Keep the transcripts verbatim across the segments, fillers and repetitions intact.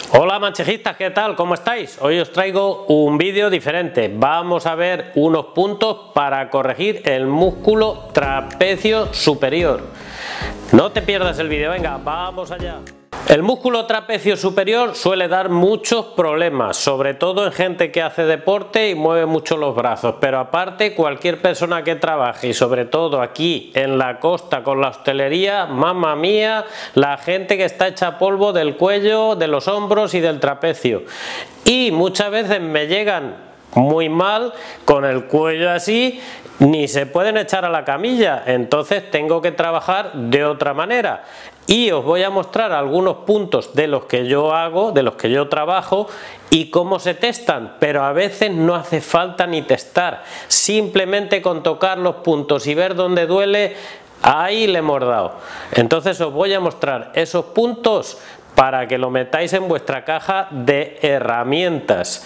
Hola manchejistas, ¿qué tal? ¿Cómo estáis? Hoy os traigo un vídeo diferente. Vamos a ver unos puntos para corregir el músculo trapecio superior. No te pierdas el vídeo, venga, vamos allá. El músculo trapecio superior suele dar muchos problemas, sobre todo en gente que hace deporte y mueve mucho los brazos, pero aparte cualquier persona que trabaje y sobre todo aquí en la costa con la hostelería, mamma mía, la gente que está hecha polvo del cuello, de los hombros y del trapecio. Y muchas veces me llegan muy mal con el cuello así, ni se pueden echar a la camilla, entonces tengo que trabajar de otra manera y os voy a mostrar algunos puntos de los que yo hago, de los que yo trabajo y cómo se testan, pero a veces no hace falta ni testar, simplemente con tocar los puntos y ver dónde duele, ahí le hemos dado. Entonces os voy a mostrar esos puntos para que lo metáis en vuestra caja de herramientas.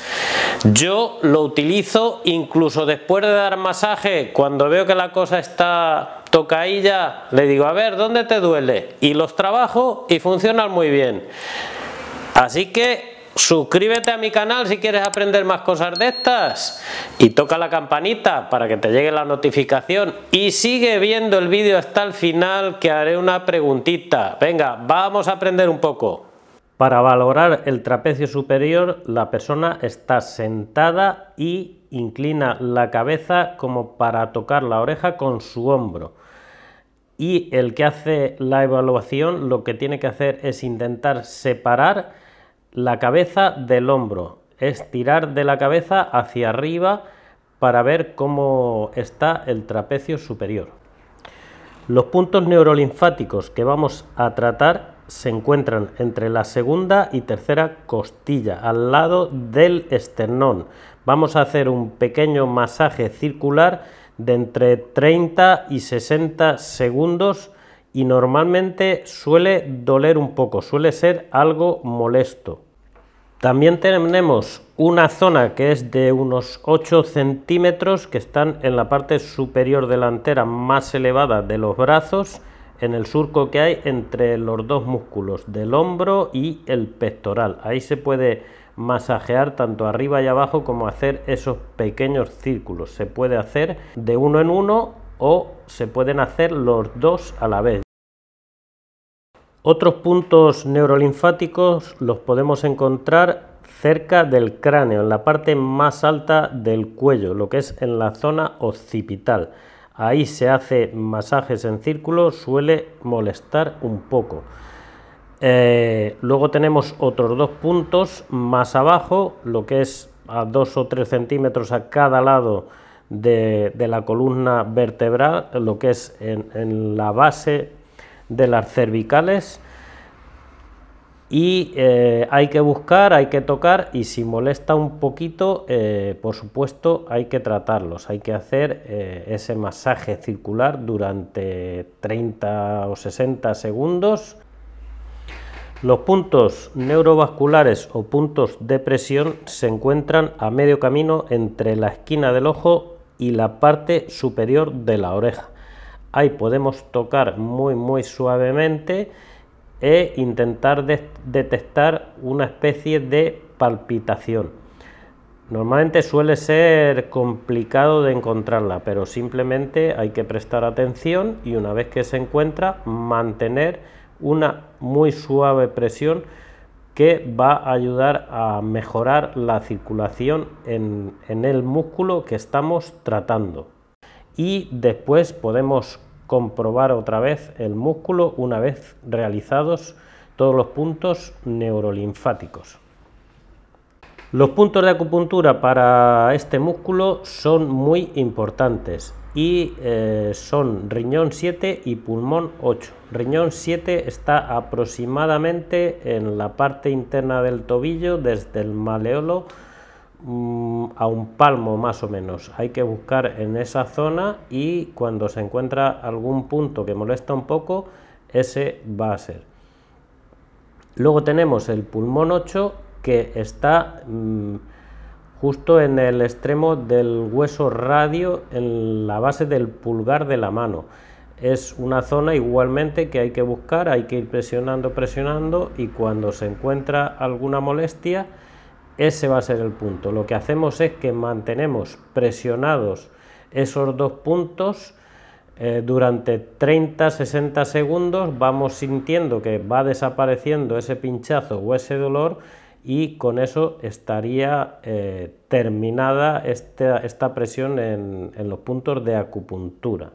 Yo lo utilizo incluso después de dar masaje, cuando veo que la cosa está tocadilla, le digo, a ver, ¿dónde te duele? Y los trabajo y funcionan muy bien. Así que suscríbete a mi canal si quieres aprender más cosas de estas y toca la campanita para que te llegue la notificación y sigue viendo el vídeo hasta el final, que haré una preguntita. Venga, vamos a aprender un poco. Para valorar el trapecio superior, la persona está sentada y inclina la cabeza como para tocar la oreja con su hombro. Y el que hace la evaluación lo que tiene que hacer es intentar separar la cabeza del hombro, es tirar de la cabeza hacia arriba para ver cómo está el trapecio superior. Los puntos neurolinfáticos que vamos a tratar se encuentran entre la segunda y tercera costilla, al lado del esternón. Vamos a hacer un pequeño masaje circular de entre treinta y sesenta segundos y normalmente suele doler un poco, suele ser algo molesto. También tenemos una zona que es de unos ocho centímetros que están en la parte superior delantera más elevada de los brazos, en el surco que hay entre los dos músculos del hombro y el pectoral. Ahí se puede masajear tanto arriba y abajo como hacer esos pequeños círculos. Se puede hacer de uno en uno o se pueden hacer los dos a la vez. Otros puntos neurolinfáticos los podemos encontrar cerca del cráneo, en la parte más alta del cuello, lo que es en la zona occipital. Ahí se hace masajes en círculo, suele molestar un poco. Eh, luego tenemos otros dos puntos más abajo, lo que es a dos o tres centímetros a cada lado de, de la columna vertebral, lo que es en, en la base de las cervicales. Y eh, hay que buscar, hay que tocar y si molesta un poquito, eh, por supuesto hay que tratarlos, hay que hacer eh, ese masaje circular durante treinta o sesenta segundos. Los puntos neurovasculares o puntos de presión se encuentran a medio camino entre la esquina del ojo y la parte superior de la oreja. Ahí podemos tocar muy muy suavemente e intentar de detectar una especie de palpitación. Normalmente suele ser complicado de encontrarla, pero simplemente hay que prestar atención y una vez que se encuentra, mantener una muy suave presión que va a ayudar a mejorar la circulación en, en el músculo que estamos tratando. Y después podemos comprobar otra vez el músculo una vez realizados todos los puntos neurolinfáticos. Los puntos de acupuntura para este músculo son muy importantes y eh, son riñón siete y pulmón ocho. Riñón siete está aproximadamente en la parte interna del tobillo, desde el maleolo a un palmo más o menos. Hay que buscar en esa zona y cuando se encuentra algún punto que molesta un poco, ese va a ser. Luego tenemos el pulmón ocho, que está mmm, justo en el extremo del hueso radio, en la base del pulgar de la mano. es una zona igualmente que hay que buscar, hay que ir presionando, presionando, y cuando se encuentra alguna molestia, ese va a ser el punto. Lo que hacemos es que mantenemos presionados esos dos puntos eh, durante treinta a sesenta segundos, vamos sintiendo que va desapareciendo ese pinchazo o ese dolor, y con eso estaría eh, terminada esta, esta presión en, en los puntos de acupuntura.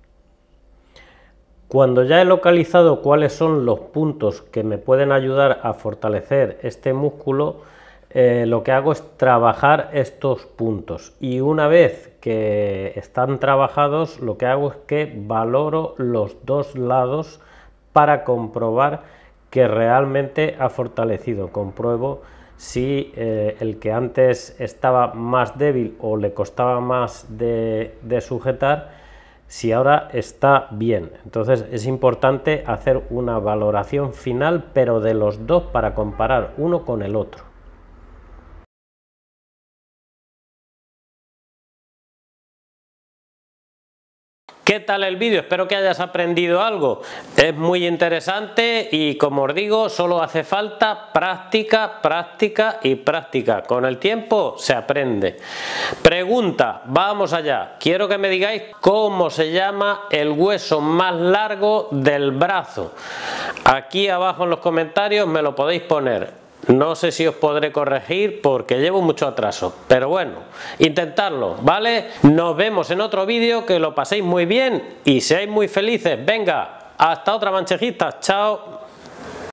Cuando ya he localizado cuáles son los puntos que me pueden ayudar a fortalecer este músculo, eh, lo que hago es trabajar estos puntos, y una vez que están trabajados, lo que hago es que valoro los dos lados para comprobar que realmente ha fortalecido. Compruebo si eh, el que antes estaba más débil o le costaba más de, de sujetar, si ahora está bien. Entonces es importante hacer una valoración final, pero de los dos, para comparar uno con el otro. ¿Qué tal el vídeo? Espero que hayas aprendido algo. Es muy interesante y, como os digo, solo hace falta práctica, práctica y práctica. Con el tiempo se aprende. Pregunta, vamos allá. Quiero que me digáis cómo se llama el hueso más largo del brazo. Aquí abajo en los comentarios me lo podéis poner. No sé si os podré corregir porque llevo mucho atraso, pero bueno, intentadlo, ¿vale? Nos vemos en otro vídeo, que lo paséis muy bien y seáis muy felices. Venga, hasta otra, manchejita, chao.